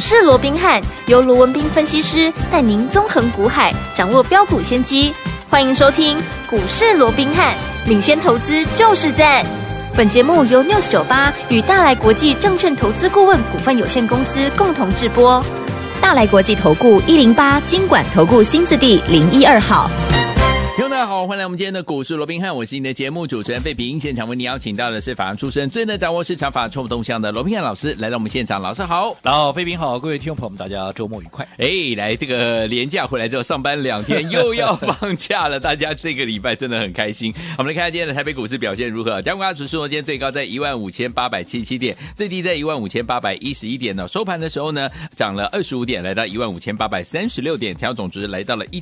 市罗宾汉，由罗文彬分析师带您纵横股海，掌握标股先机。欢迎收听股市罗宾汉，领先投资就是赞。本节目由 News98 与大来国际证券投资顾问股份有限公司共同制播。大来国际投顾108金管投顾新字第012号。 听众大家好，欢迎来我们今天的股市罗宾汉，我是你的节目主持人费平。现场为你邀请到的是法案出身、最能掌握市场法冲动向的罗宾汉老师来到我们现场。老师好。 然后费平好，各位听众朋友们，大家周末愉快。 来这个连假回来之后，上班2天又要放假了，大家这个礼拜真的很开心。我们来看看今天的台北股市表现如何。加权指数今天最高在15877点，最低在15811点呢。收盘的时候呢，涨了25点，来到15836点，成交总值来到了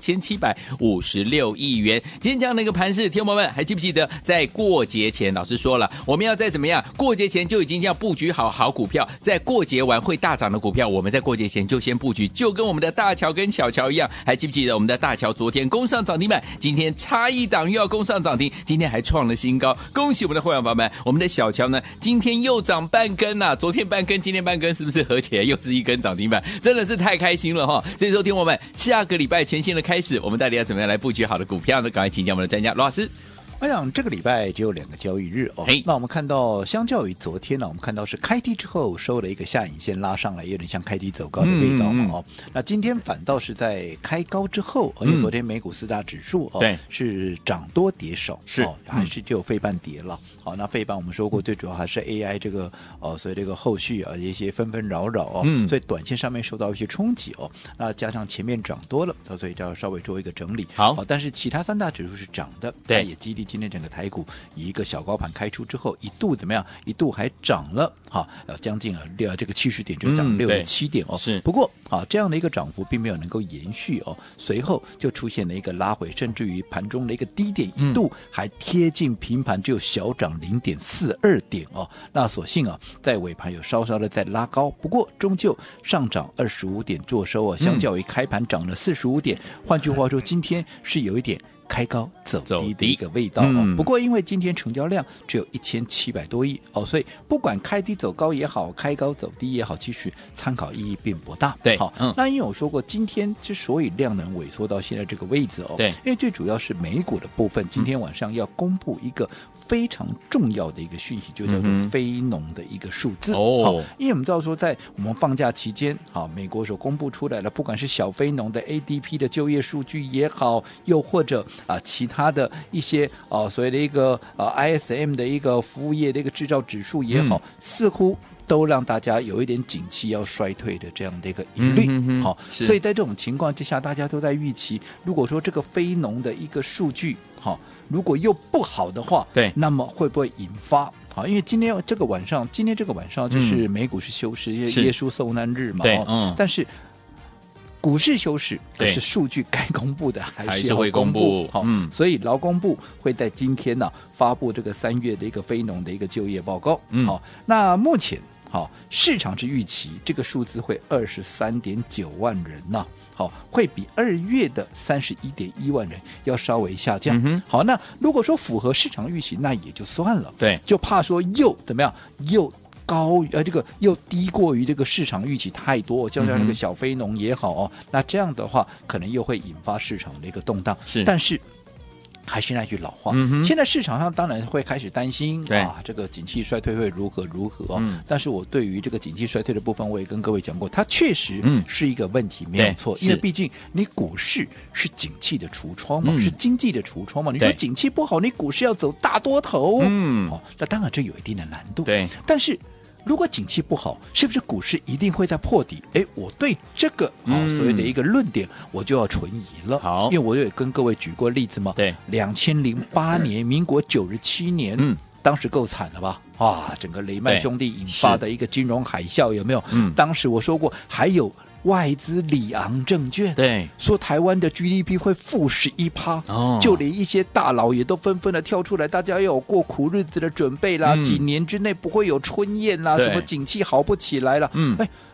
1756亿元。今天这样的一个盘势，听众朋友们还记不记得，在过节前老师说了，我们要在怎么样？过节前就已经要布局好股票，在过节完会大涨的股票，我们在过节前就先布局，就跟我们的大乔跟小乔一样。还记不记得我们的大乔昨天攻上涨停板，今天差一档又要攻上涨停，今天还创了新高，恭喜我们的会员朋友们。我们的小乔呢，今天又涨半根啊，昨天半根，今天半根，是不是合起来又是一根涨停板？真的是太开心了哈！所以说，听我们下个礼拜全新的开始，我们到底要怎么样来布局好的股票呢？赶快请教我们的专家罗老师。 我想这个礼拜只有2个交易日哦。那我们看到，相较于昨天呢，我们看到是开低之后收了一个下影线拉上来，有点像开低走高的味道哦。那今天反倒是在开高之后，因为昨天美股4大指数对是涨多跌少， 是还是只有费半跌了。好，那费半我们说过，最主要还是 AI 这个所以这个后续一些纷纷扰扰所以短线上面受到一些冲击那加上前面涨多了，所以就要稍微做一个整理。 好， 但是其他3大指数是涨的， 对， 也激励今天整个台股以一个小高盘开出之后，一度怎么样？一度还涨了将近这个70点，就涨67点是。 不过这样的一个涨幅并没有能够延续随后就出现了一个拉回，甚至于盘中的一个低点一度还贴近平盘，只有小涨0.42点那所幸在尾盘有稍稍的在拉高，不过终究上涨25点做收相较于开盘涨了45点，换句话说，今天是有一点开高走低的一个味道不过因为今天成交量只有1700多亿所以不管开低走高也好，开高走低也好，其实参考意义并不大。 对， 那因为我说过，今天之所以量能萎缩到现在这个位置对， 因为最主要是美股的部分，今天晚上要公布一个非常重要的一个讯息，就叫做非农的一个数字因为我们知道说，在我们放假期间美国所公布出来的，不管是小非农的 ADP 的就业数据也好，又或者其他的一些所谓的一个ISM 的一个服务业的一个制造指数也好，似乎都让大家有一点景气要衰退的这样的一个疑虑所以在这种情况之下，大家都在预期，如果说这个非农的一个数据如果又不好的话， 对， 那么会不会引发因为今天这个晚上就是美股是休市，耶稣受难日嘛对但是股市休市，可是数据该公布的还是要会公布所以劳工部会在今天发布这个3月的一个非农的一个就业报告那目前市场是预期这个数字会23.9万人会比2月的31.1万人要稍微下降好，那如果说符合市场预期，那也就算了， 对， 就怕说又怎么样，又高这个又低过于这个市场预期太多，就像那个小非农也好那这样的话可能又会引发市场的一个动荡。但是还是那句老话现在市场上当然会开始担心这个景气衰退会如何但是我对于这个景气衰退的部分，我也跟各位讲过，它确实是一个问题没有错因为毕竟你股市是景气的橱窗嘛是经济的橱窗嘛你说景气不好，你股市要走大多头那当然这有一定的难度对， 但是如果景气不好，是不是股市一定会在破底？我对这个所谓的一个论点，我就要存疑了。 好， 因为我也跟各位举过例子嘛。 对 ，2008年，民国97年，当时够惨了吧？整个雷曼兄弟引发的一个金融海啸，有没有？当时我说过，还有外资里昂证券对说台湾的 GDP 会负11%，就连一些大佬也都纷纷的跳出来，大家要有过苦日子的准备啦，几年之内不会有春宴啦，什么景气好不起来啦。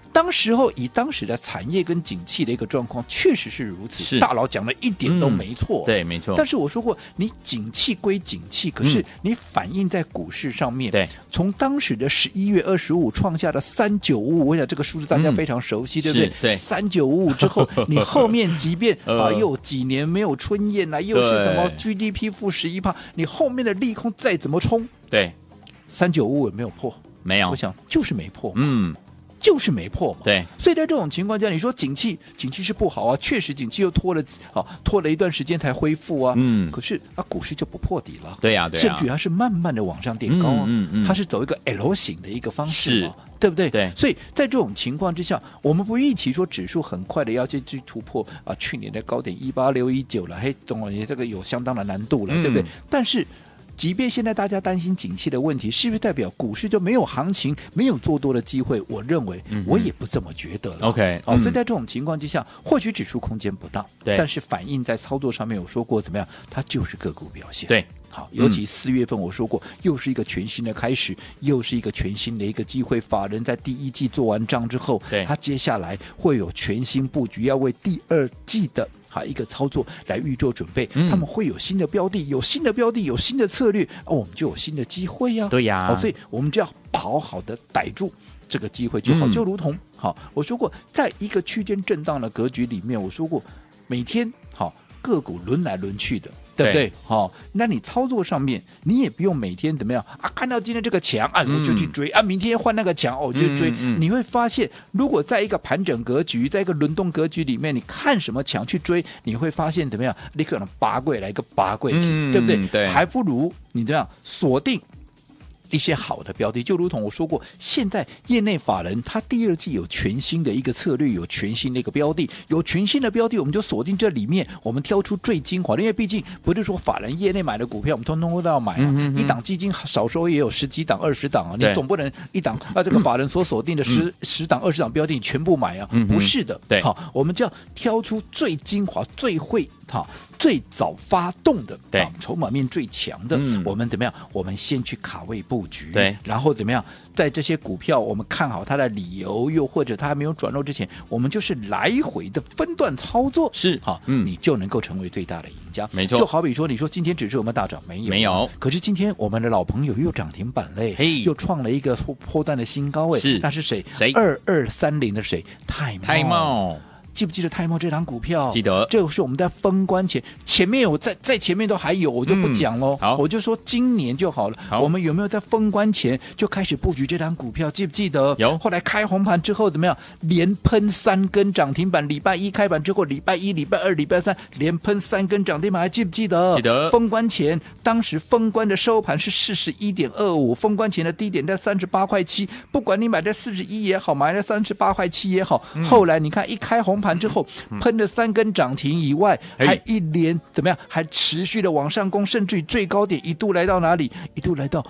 当时的产业跟景气的一个状况，确实是如此。 是大佬讲的一点都没错， 对，没错。 但是我说过，你景气归景气，可是你反映在股市上面， 对， 从当时的11月25创下的3955，我想这个数字大家非常熟悉，对不对？ 对 ，3955之后，你后面即便又有几年没有春燕啊，又是什么 GDP 负11%，你后面的利空再怎么冲， 对 ，395有没有破？ 没有， 我想就是没破，就是没破嘛。 对， 所以在这种情况下，你说景气是不好啊，确实景气又拖了一段时间才恢复啊。可是股市就不破底了。 对呀， 甚至它是慢慢的往上垫高啊。它是走一个 L 型的一个方式嘛。对不对？ 对， 所以在这种情况之下，我们不预期说指数很快的要去突破去年的高点18619了，嘿，总而言之，这个有相当的难度了，对不对？但是即便现在大家担心景气的问题，是不是代表股市就没有行情、没有做多的机会？我认为我也不这么觉得了。 OK， 所以在这种情况之下，或许指数空间不大，但是反映在操作上面，我说过怎么样，它就是个股表现。 对。 好，尤其4月份我说过，又是一个全新的开始，又是一个全新的一个机会。法人在第一季做完账之后，他接下来会有全新布局，要为第二季的一个操作来预做准备。他们会有新的标的，有新的标的，有新的策略，我们就有新的机会呀。 对呀， 所以我们就要好好的逮住这个机会就好。就如同我说过，在一个区间震荡的格局里面，我说过每天个股轮来轮去的。对不对？那你操作上面，你也不用每天怎么样看到今天这个强我就去追明天换那个强我就追。你会发现，如果在一个盘整格局，在一个轮动格局里面，你看什么强去追，你会发现怎么样？你可能拔柜来一个拔柜对不对？ 对， 还不如你这样锁定一些好的标的，就如同我说过，现在业内法人他第二季有全新的一个策略，有全新的一个标的，有全新的标的，我们就锁定这里面，我们挑出最精华的，因为毕竟不是说法人业内买的股票我们通通都要买一档基金少说也有10几档20档你总不能一档这个法人所锁定的10档20档标的你全部买不是的。 对， 好，我们就要挑出最精华、最会最早发动的，筹码面最强的，我们怎么样？我们先去卡位布局， 对， 然后怎么样？在这些股票我们看好它的理由，又或者它还没有转弱之前，我们就是来回的分段操作， 是你就能够成为最大的赢家。 没错， 就好比说，你说今天指数有没有大涨？没有。可是今天我们的老朋友又涨停板嘞，又创了一个波段的新高位，那是谁？2230的谁？泰茂。记不记得泰茂这档股票？ 记得， 这是我们在封关前面有在前面都还有，我就不讲喽。我就说今年就好了。我们有没有在封关前就开始布局这档股票？记不记得？ 有。 后来开红盘之后怎么样？连喷3根涨停板，礼拜一开盘之后，礼拜一、礼拜二、礼拜三连喷3根涨停板，还记不记得？ 记得。 封关前，当时封关的收盘是41.25，封关前的低点在38块7，不管你买在41也好，买在38块7也好，后来你看一开红盘之后喷了3根涨停以外，还一连怎么样？还持续的往上攻，甚至于最高点一度来到哪里？一度来到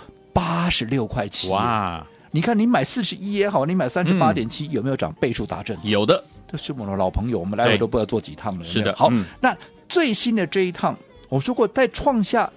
86块7。 哇！ 你看你买41也好，你买38.7，有没有涨倍数达阵？ 有的， 这是我们的老朋友，我们来回都不知道做几趟了。 是的， 好，那最新的这一趟，我说过，在创下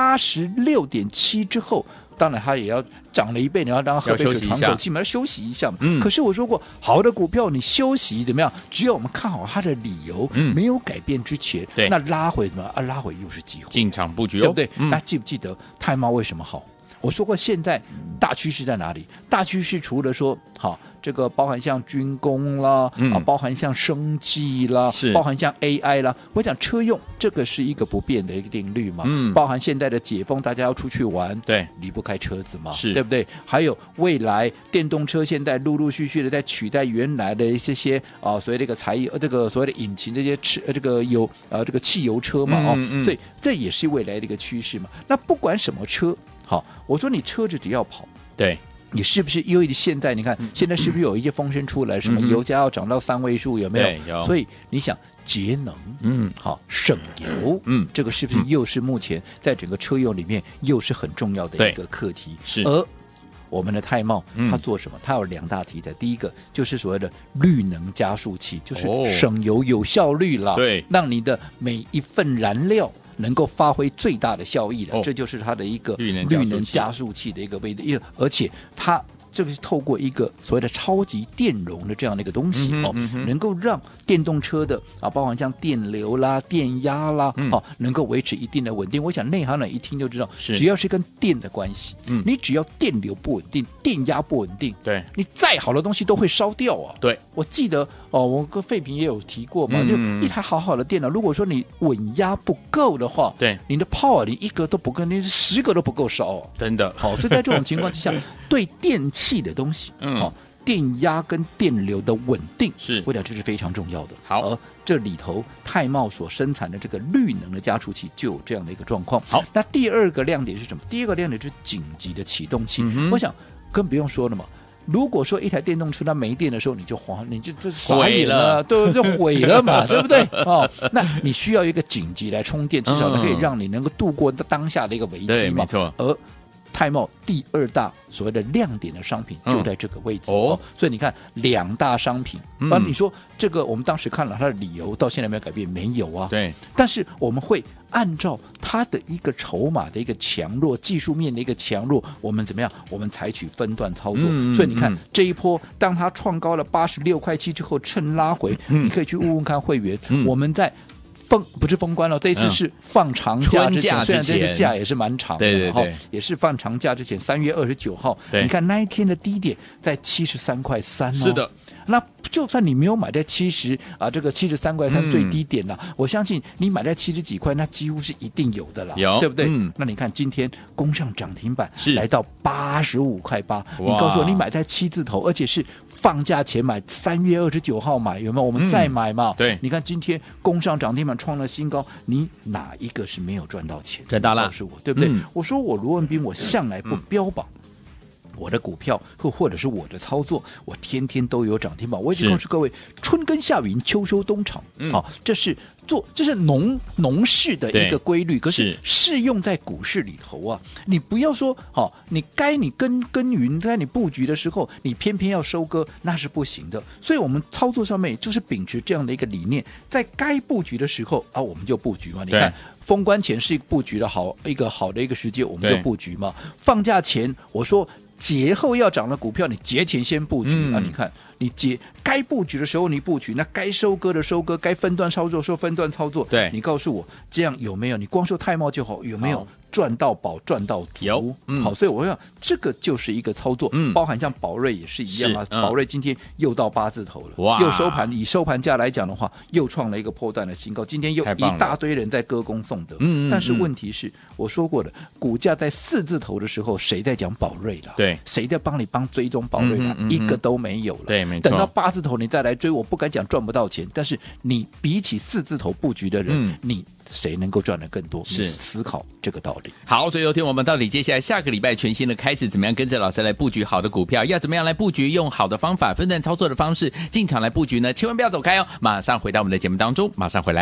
86.7之后。当然，它也要涨了1倍，你要让它喝杯水喘口气嘛，要休息一下嘛。可是我说过，好的股票你休息怎么样？只要我们看好它的理由没有改变之前，那拉回什么拉回又是机会， 进场布局， 对不对？那记不记得泰茂为什么好？我说过，现在大趋势在哪里？大趋势除了说这个包含像军工啦，包含像生技啦，包含像 AI 啦，我讲车用这个是一个不变的一个定律嘛。包含现在的解封，大家要出去玩， 对， 离不开车子嘛， 是， 对不对？还有未来电动车现在陆陆续续的在取代原来的一些所谓的一个这个所谓的引擎这些这个这个汽油车嘛，所以这也是未来的一个趋势嘛。那不管什么车，好，我说你车子只要跑， 对。 你是不是因为现在你看现在是不是有一些风声出来，什么油价要涨到3位数，有没有？ 对，有。 所以你想节能，好省油，这个是不是又是目前在整个车用里面又是很重要的一个课题？ 是。 而我们的泰茂它做什么？它有2大题材，第一个就是所谓的绿能加速器，就是省油有效率了， 对， 让你的每一份燃料能够发挥最大的效益的，这就是它的一个绿能加速器的一个位置，而且它这个是透过一个所谓的超级电容的这样的一个东西能够让电动车的包含像电流啦、电压啦能够维持一定的稳定。我想内行人一听就知道，只要是跟电的关系，你只要电流不稳定、电压不稳定， 对， 你再好的东西都会烧掉啊。 对， 我记得我跟废品也有提过嘛，就一台好好的电脑，如果说你稳压不够的话， 对， 你的 power 你一个都不够，你10个都不够烧真的。 好，所以在这种情况之下，对电器的东西，电压跟电流的稳定是， 我讲这是非常重要的。 好， 而这里头泰茂所生产的这个绿能的加速器就有这样的一个状况。 好， 那第二个亮点是什么？第二个亮点是紧急的启动器。我想更不用说了嘛。如果说一台电动车它没电的时候，你就傻眼了，对，就毁了嘛，对不对？那你需要一个紧急来充电，至少可以让你能够度过当下的一个危机嘛。 对，没错。 而泰茂第二大所谓的亮点的商品就在这个位置所以你看2大商品，你说这个我们当时看了它的理由，到现在没有改变，没有啊。 对， 但是我们会按照它的一个筹码的一个强弱、技术面的一个强弱，我们怎么样？我们采取分段操作。所以你看这一波，当它创高了86.7块之后，趁拉回，你可以去问问看会员，我们在。不是封关了，这一次是放长假之前，虽然这次假也是蛮长的， 对， 也是放长假之前，3月29号，你看那一天的低点在73.3块是的。 那就算你没有买在这个73.3块最低点了，我相信你买在70几块，那几乎是一定有的了，对不对？那你看今天攻上涨停板，来到85.8块，你告诉我你买在7字头，而且是放假前买，3月29号买，有没有？我们再买嘛？ 对， 你看今天攻上涨停板，创了新高，你哪一个是没有赚到钱？ 赚到了， 告诉我，对不对？我说我罗文彬，我向来不标榜。我的股票或者是我的操作，我天天都有涨停板。我一直告诉各位，春耕夏耘，秋收冬藏，这是农事的一个规律。可是适用在股市里头啊，你不要说你耕耘，在你布局的时候，你偏偏要收割，那是不行的。所以我们操作上面就是秉持这样的一个理念，在该布局的时候我们就布局嘛。你看封关前是布局的一个好的一个时间，我们就布局嘛。放假前我说。节后要涨的股票，你节前先布局你看，你该布局的时候你布局，那该收割的收割，该分段操作分段操作。 对， 你告诉我这样有没有？你光说泰茂就好，有没有赚到宝赚到足？ 有， 好，所以我想这个就是一个操作，包含像宝瑞也是一样宝瑞今天又到8字头了，又收盘，以收盘价来讲的话，又创了一个破断的新高。今天又一大堆人在歌功颂德，但是问题是，我说过的，股价在4字头的时候，谁在讲宝瑞了？ 对， 谁在帮追踪宝瑞了？一个都没有了。 对，没错。 等到8字头你再来追，我不敢讲赚不到钱，但是你比起4字头布局的人，你谁能够赚得更多？是思考这个道理。 好，所以有听我们到底接下来下个礼拜全新的开始，怎么样跟着老师来布局好的股票？要怎么样来布局？用好的方法、分段操作的方式进场来布局呢？千万不要走开哦！马上回到我们的节目当中，马上回来。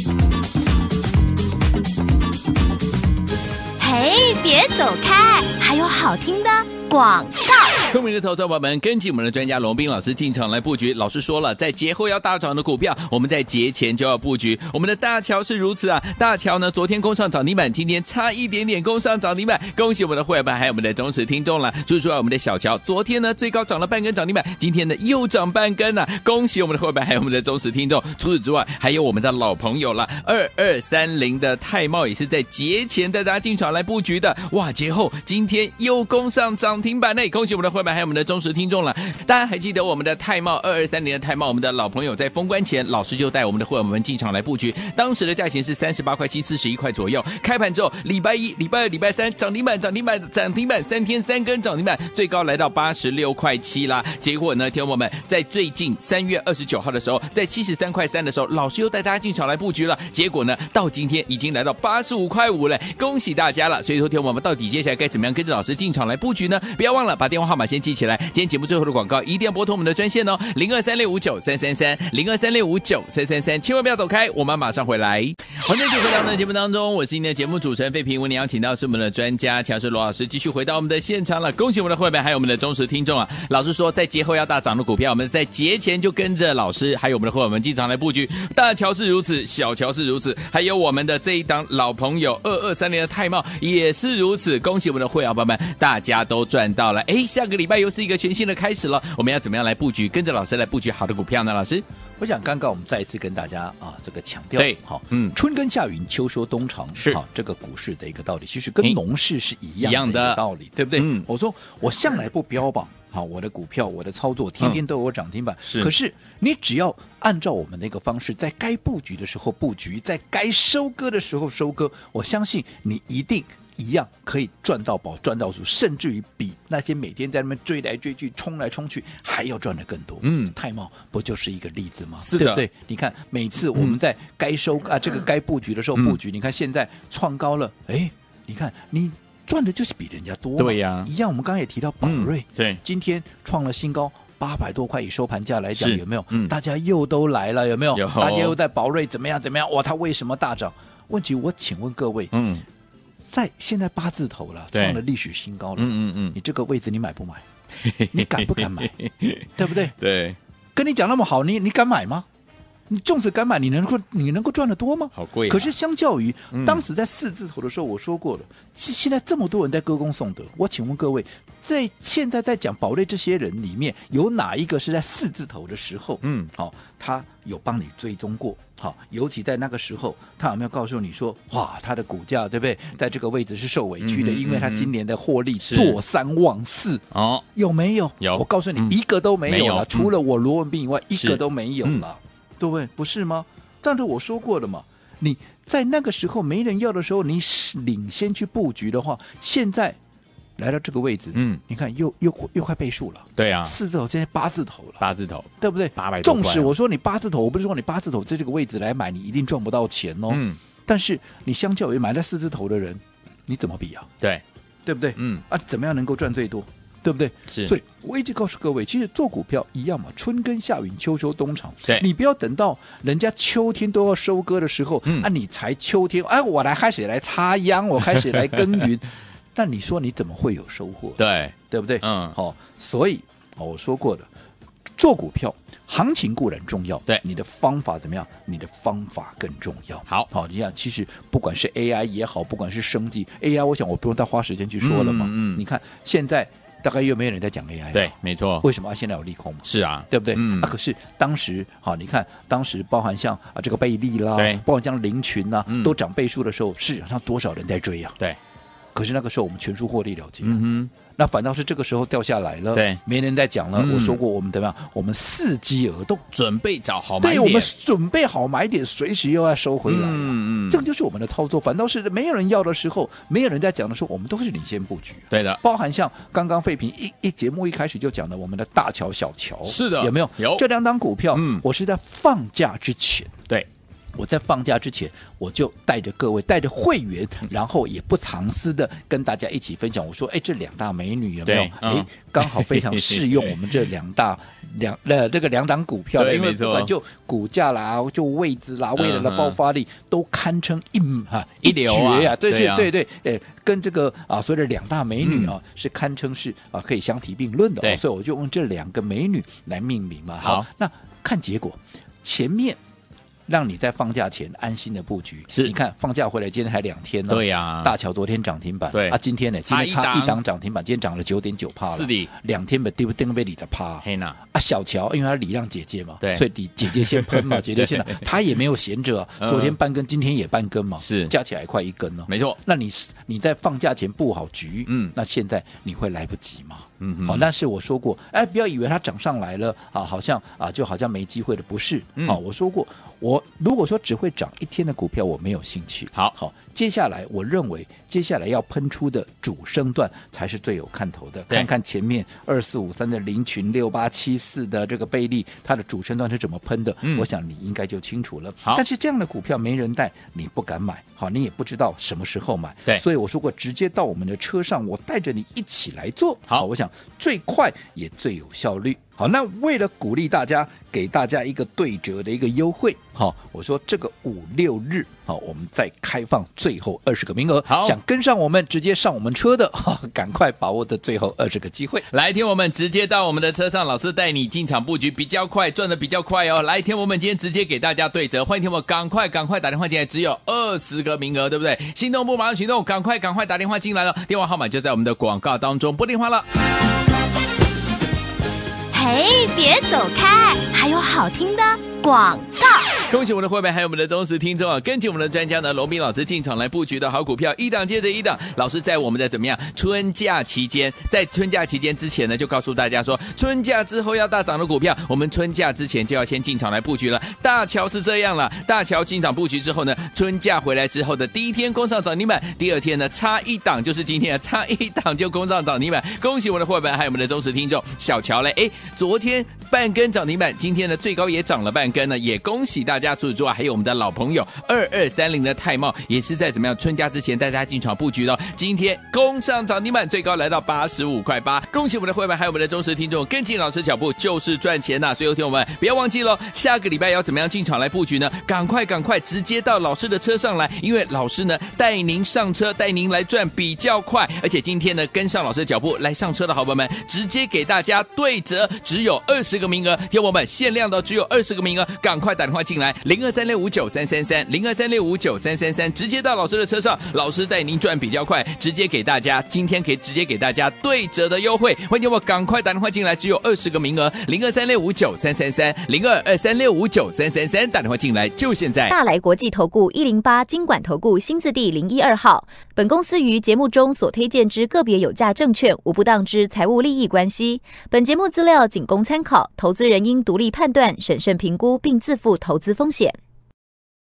嘿，别走开，还有好听的广告。 聪明的投资者们，跟紧我们的专家龙彬老师进场来布局。老师说了，在节后要大涨的股票，我们在节前就要布局。我们的大乔是如此啊，大乔呢昨天攻上涨停板，今天差一点点攻上涨停板，恭喜我们的会员还有我们的忠实听众了。就是说我们的小乔昨天呢最高涨了半根涨停板，今天呢又涨半根了，恭喜我们的会员还有我们的忠实听众。除此之外，还有我们的老朋友了，2230的泰茂也是在节前带大家进场来布局的。哇，节后今天又攻上涨停板内，恭喜我们的会员还有我们的忠实听众了。大家还记得我们的泰茂2230的泰茂，我们的老朋友在封关前，老师就带我们的会员们进场来布局，当时的价钱是38块7、41块左右。开盘之后，礼拜一、礼拜二、礼拜三涨停板，3天3根涨停板，最高来到86块7啦。结果呢，听众朋友们，在最近3月29号的时候，在73块3的时候，老师又带大家进场来布局了。结果呢，到今天已经来到85块5了，恭喜大家了。所以说，听众朋友们，到底接下来该怎么样跟着老师进场来布局呢？不要忘了把电话号码先记起来。今天节目最后的广告一定要拨通我们的专线哦，0236593330，0236593333，千万不要走开，我们马上回来。欢迎继续回到我们的节目当中，我是您的节目主持人费平。我们邀请到是我们的专家乔世罗老师，继续回到我们的现场了。恭喜我们的会员还有我们的忠实听众啊！老师说，在节后要大涨的股票，我们在节前就跟着老师还有我们的会员们进场来布局。大乔是如此，小乔是如此，还有我们的这一档老朋友2230的泰茂也是如此。恭喜我们的会员朋友们，大家都赚到了。下个个礼拜又是一个全新的开始了，我们要怎么样来布局，跟着老师来布局好的股票呢？老师， 我想刚刚我们再一次跟大家这个强调， 对， 好，春耕夏耘秋收冬藏， 是好这个股市的一个道理，其实跟农事是一样的道理，对不对？我说我向来不标榜。好，我的股票，我的操作，天天都有涨停板。可是你只要按照我们那个方式，在该布局的时候布局，在该收割的时候收割，我相信你一定一样可以赚到宝，赚到足，甚至于比那些每天在那边追来追去、冲来冲去还要赚得更多。泰茂不就是一个例子吗？ 是的， 对不对？你看每次我们在该收这个该布局的时候布局，你看现在创高了，哎，你看你。赚的就是比人家多嘛， 对呀， 一样。我们刚刚也提到宝瑞， 对， 今天创了新高，800多块，以收盘价来讲，有没有？大家又都来了，有没有？大家又在宝瑞怎么样怎么样？哇，它为什么大涨？问题我请问各位，在现在8字头了，创了历史新高了，你这个位置你买不买？你敢不敢买？对不对？ 对， 跟你讲那么好，你敢买吗？你纵使敢买，你能够赚得多吗？ 好贵。 可是相较于当时在4字头的时候，我说过了，现在这么多人在歌功颂德，我请问各位，在现在在讲宝瑞这些人里面，有哪一个是在4字头的时候，他有帮你追踪过？好，尤其在那个时候，他有没有告诉你说，哇，他的股价对不对，在这个位置是受委屈的，因为他今年的获利坐3望4，有没有？ 有。 我告诉你，一个都没有了，除了我罗文彬以外，一个都没有了。对不对？不是吗？但是我说过了嘛，你在那个时候没人要的时候，你领先去布局的话，现在来到这个位置，你看又快倍数了。 对啊 ，4字头现在8字头了 ，8字头， 对不对 ？800多块。 纵使我说你8字头，我不是说你8字头在这个位置来买，你一定赚不到钱哦。但是你相较于买在4字头的人，你怎么比啊？对不对？怎么样能够赚最多？对不对？所以我一直告诉各位，其实做股票一样嘛，春耕夏耘秋收冬藏。你不要等到人家秋天都要收割的时候，你才秋天，我开始来插秧，我开始来耕耘，那你说你怎么会有收获？对不对？所以我说过的，做股票行情固然重要，你的方法怎么样？你的方法更重要。好，你看，其实不管是 AI 也好，不管是生技 AI， 我想我不用再花时间去说了嘛。你看现在。大概又没有人在讲 AI， 对，没错。 为什么现在有利空嘛？ 是啊， 对不对？可是当时你看当时包含像这个贝利啦，包含像林群啦，都涨倍数的时候，市场上多少人在追啊？ 对。 可是那个时候我们全数获利了结，那反倒是这个时候掉下来了，没人在讲了。我说过我们怎么样？我们伺机而动， 准备找好买点。 对，我们准备好买点，随时又要收回来。这个就是我们的操作。反倒是没有人要的时候，没有人在讲的时候，我们都是领先布局。 对的， 包含像刚刚废品一节目一开始就讲的，我们的大乔小乔， 是的， 有没有？ 有这2档股票，我是在放假之前， 对。 我在放假之前，我就带着各位，带着会员，然后也不藏私的跟大家一起分享。我说，这2大美女有没有？刚好非常适用我们这2档股票的，因为不管就股价啦，就位置啦，未来的爆发力都堪称一流啊！这是对，跟这个所谓的2大美女是堪称是可以相提并论的。所以我就用这2个美女来命名嘛。好，那看结果，前面。让你在放假前安心的布局，你看放假回来，今天还2天呢。 对呀， 大乔昨天涨停板， 对今天呢？今天差1档涨停板，今天涨了9.9%了。 是的 ，2天被定被20%。 嘿呐， 小乔因为他礼让姐姐嘛， 对， 所以姐姐先喷嘛，姐姐先他也没有闲着，昨天半根，今天也半根嘛， 是加起来快1根了。 没错， 那你在放假前布好局，那现在你会来不及吗？但是我说过，不要以为它涨上来了好像就好像没机会了，不是？我说过。我如果说只会涨1天的股票，我没有兴趣。好，接下来我认为接下来要喷出的主升段才是最有看头的。看看前面2453的林群6874的这个贝利，它的主升段是怎么喷的？我想你应该就清楚了。但是这样的股票没人带，你不敢买，好，你也不知道什么时候买。 对， 所以我说过，直接到我们的车上，我带着你一起来做。好，我想最快也最有效率。好，那为了鼓励大家，给大家一个对折的一个优惠，好，我说这个5、6日，好，我们再开放最后20个名额，想跟上我们直接上我们车的，赶快把握的最后20个机会。 来，听我们直接到我们的车上，老师带你进场布局比较快，赚的比较快哦。来，听我们今天直接给大家对折，欢迎听我们赶快打电话进来，只有20个名额，对不对？心动不马上行动，赶快打电话进来了，电话号码就在我们的广告当中，拨电话了。 嘿，别走开，还有好听的广告。 恭喜我们的会员还有我们的忠实听众啊！跟紧我们的专家呢，罗宾老师进场来布局的好股票，一档接着一档。老师在我们的怎么样春假期间，在春假期间之前呢，就告诉大家说，春假之后要大涨的股票，我们春假之前就要先进场来布局了。大乔是这样了，大乔进场布局之后呢，春假回来之后的第一天攻上涨停板，第二天呢差一档就是今天差一档就攻上涨停板。恭喜我们的会员还有我们的忠实听众小乔嘞，昨天半根涨停板，今天呢最高也涨了半根呢，也恭喜大家注意，还有我们的老朋友2230的泰茂，也是在怎么样春假之前带大家进场布局的，今天攻上涨停板，最高来到85.8块。恭喜我们的会员还有我们的忠实听众，跟紧老师脚步就是赚钱呐！所以有听我们不要忘记了，下个礼拜要怎么样进场来布局呢？赶快直接到老师的车上来，因为老师呢带您上车，带您来赚比较快，而且今天呢跟上老师的脚步来上车的好朋友们，直接给大家对折，只有20个名额，听我们限量的只有20个名额，赶快打电话进来0236593333，0236593333，直接到老师的车上，老师带您赚比较快，直接给大家今天直接给大家对折的优惠，欢迎我赶快打电话进来，只有20个名额，0236593333，0223659333，打电话进来就现在。 大来国际投顾108金管投顾新字第012号，本公司于节目中所推荐之个别有价证券无不当之财务利益关系，本节目资料仅供参考，投资人应独立判断、审慎评估并自负投资风险。